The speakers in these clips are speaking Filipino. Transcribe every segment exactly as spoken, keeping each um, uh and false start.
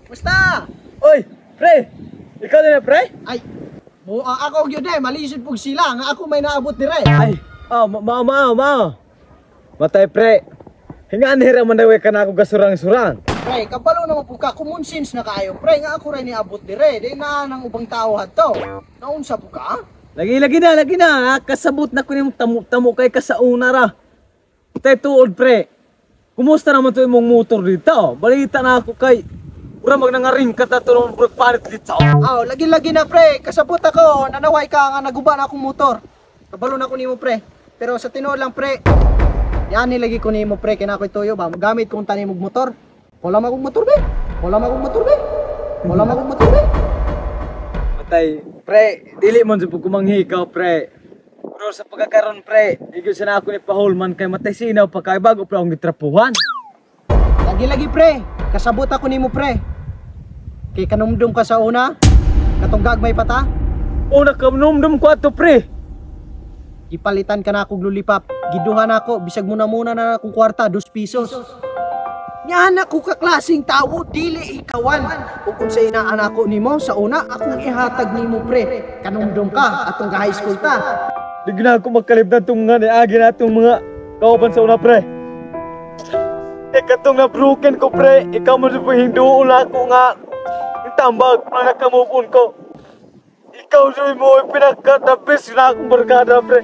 Musta? Oy, pre! Ikaw din na, pre? Ay, mo uh, ako gyud eh, malisod pug sila nga ako may naabot dire. Ay, oh, mao mao mao. Matay, pre. Hingaan hira man daw ka na ako gasurang-surang. Pre, kabalo naman pug ka common sense na kayo. Pre, nga ako ray niabot dire, di na nang ubang tao hadto. Naunsa pug ka? Lagi-lagi na, lagi na. Kasabot na ko ni tamo-tamo kay kasauna ra. Tay tuod, pre. Kumusta naman to imong motor dito? Balita na ako kay ura magnangaring ka ta tulong panit dito. Aw, lagi-lagi na pre, kasabot ako, nanaway ka nga naguba na akong motor. Kabalo na ko nimo pre. Pero sa tinuod lang pre, yan nilagi ko nimo pre, kina ko ituyo ba, magamit kong tanim og motor. Wala magong motor be. Wala magong motor be. Wala magong motor be. Matay, pre, dili man jud ko manghikaw, pre. Pero sa pagkakaroon, pre, igyo sana ako ni Pahulman kay matay sinaw pa kay bago pa akong gitrapuhan. Lagi-lagi pre, kasabot ako nimo pre. Kay kanumdum ka sa una, katong gagmay pata. Una ka numdum ko ato, pre. Ipalitan ka na akong lulipap. Giduhan ako, bisag muna muna na akong kwarta, dos pisos. Yan ako kaklasing tao, dili ikawan. O kung sa inaanak ko nimo, sa una, akong ihatag nimo pre. Kanumdum ka, atong ka high school ta. Di na ako magkalibdan itong mga niagi na itong mga kauban sa una, pre. E katong na broken ko, pre. Ikaw mo sa hinduon ako nga itambag na nakamupon ko. Ikaw sa mo pinagkatapis na akong barkada, pre.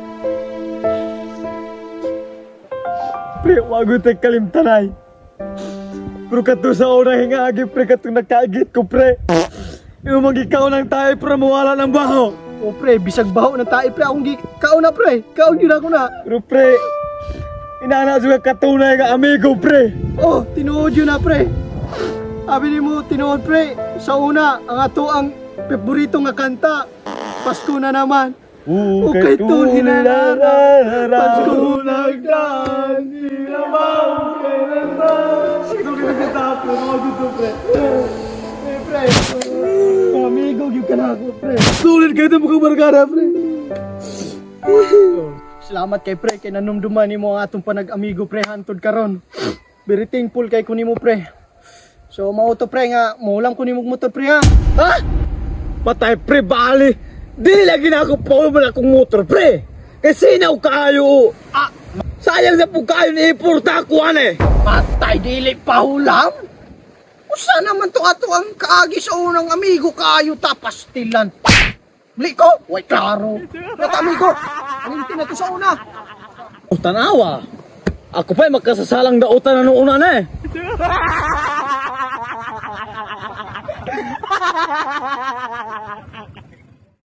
Pre, wago tayo kalimtanay. Pero kato sa una hingaagi, pre, katong nakaagit ko, pre. Yung mga ikaw nang tayo, pre, mawala ng baho. O pre, bisag baho na tayo pre, akong kaon na pre. Kaon yun ako na. Pero pre, inana juga katunay nga amigo, pre. Oh, tinuod yun na pre. Sabi ni mo, tinuod pre. Sa una, ang ato ang paborito nga kanta. Pasko na naman. Ukay tuloy na nara, Pasko nagdaan, di naman kailanman. Siguro nagkatapo, mga gusto pre. Eh pre, mga amigo yung ka na ako pre. sulit kayo ito mga barkada, pre. Salamat kay pre, kay nanumduman ni mo ang atong panag-amigo pre, hantod karon. Very thankful kay ko nimo pre. So mauto pre nga, mulang ko nimo motor pre ha. Ha? Patay, pre, bali. Di lagi na ako pauman akong motor, pre. Kasi sinaw kayo. Ah, sayang na po kayo ni iporta ko, ane. patay dili pahulam? Usa naman to ato ang kaagi sa unang amigo kayo tapastilan. Bli ko? Way klaro. Nata amigo, anintin na to sa una. O, tanawa. Ako pa'y magkasasalang dautan na noong una na eh.